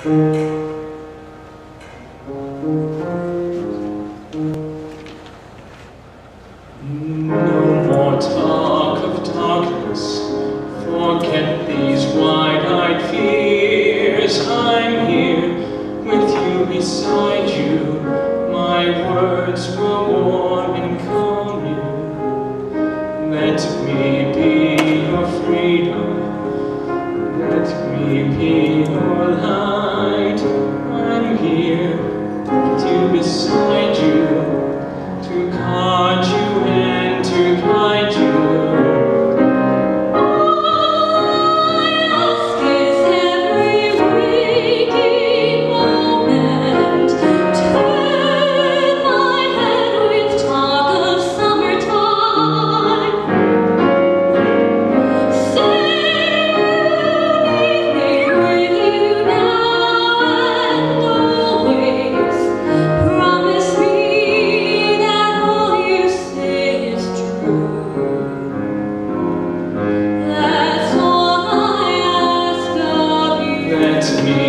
No more talk of darkness, forget these wide-eyed fears. I'm here with you, beside you, my words will warm and calm you. Let me be your freedom, let me be your light. I'm here with you, beside you, to guard you and to guide you. Let me